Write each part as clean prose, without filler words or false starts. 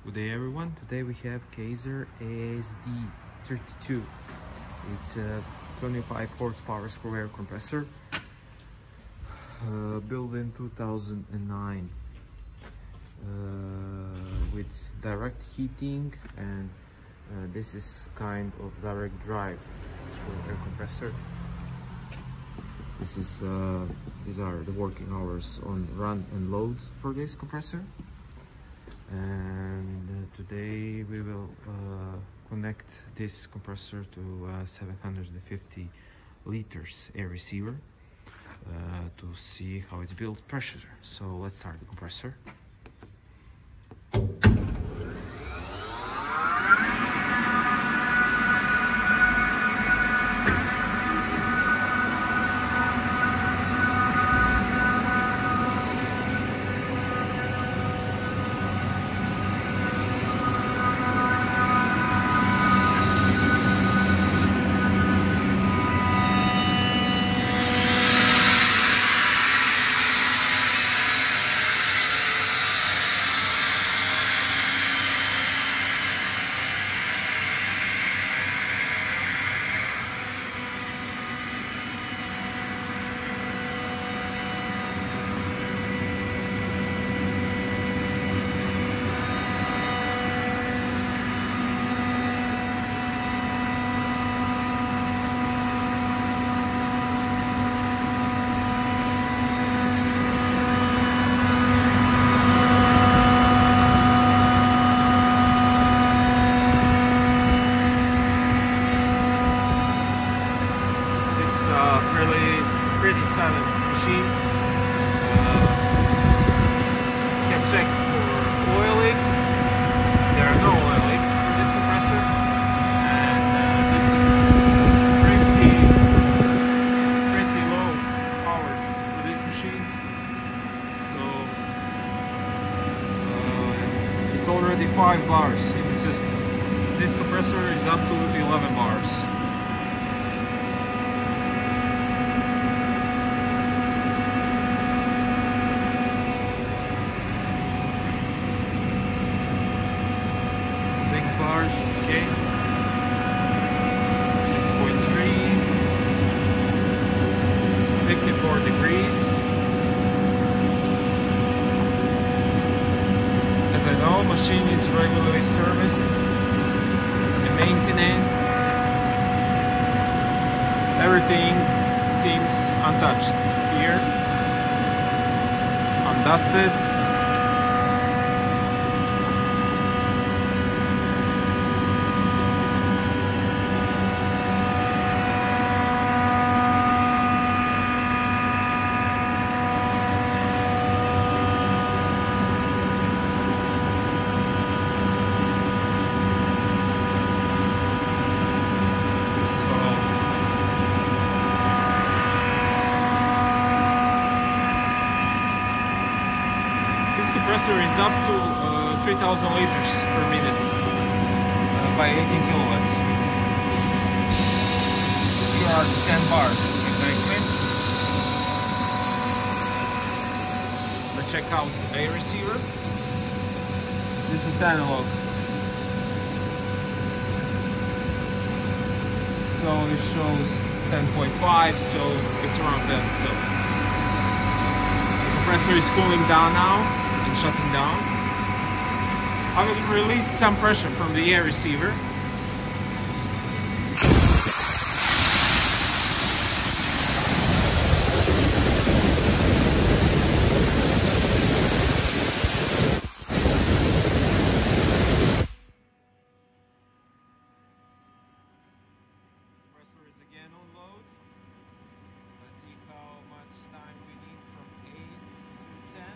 Good day everyone. Today we have KAESER ASD32. It's a 25 horsepower screw air compressor built in 2009 with direct heating, and this is kind of direct drive screw air compressor. These are the working hours on run and load for this compressor. And today we will connect this compressor to a 750 liters air receiver to see how it's built pressure. So let's start the compressor. Pretty silent machine. You can check for oil leaks. There are no oil leaks in this compressor, and this is pretty low hours for this machine. So it's already 5 bars in the system. This compressor is up to 11 bars. Bars, okay, 6.3, 54 degrees. As I know, machine is regularly serviced and maintained. Everything seems untouched here, undusted. Compressor is up to 3000 liters per minute by 18 kilowatts. Here are 10 bars exactly. Let's check out the air receiver. This is analog, so it shows 10.5, so it's around 10. So the compressor is cooling down now. Shutting down. I will release some pressure from the air receiver. Compressor is again on load. Let's see how much time we need from 8 to 10.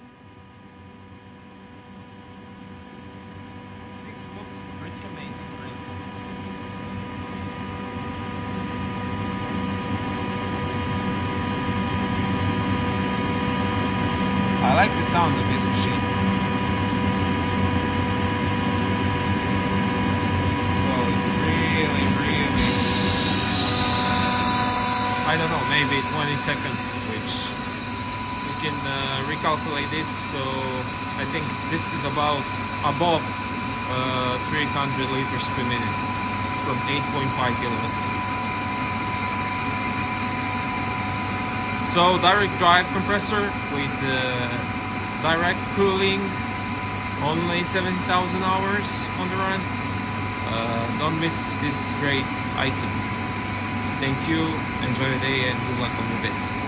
Looks pretty amazing, right? I like the sound of this machine. So it's really, I don't know, maybe 20 seconds, which we can recalculate this. So I think this is about above 300 liters per minute from 8.5 kilowatts. So direct drive compressor with direct cooling, only 70,000 hours on the run. Don't miss this great item. Thank you, enjoy your day, and good luck on your bits.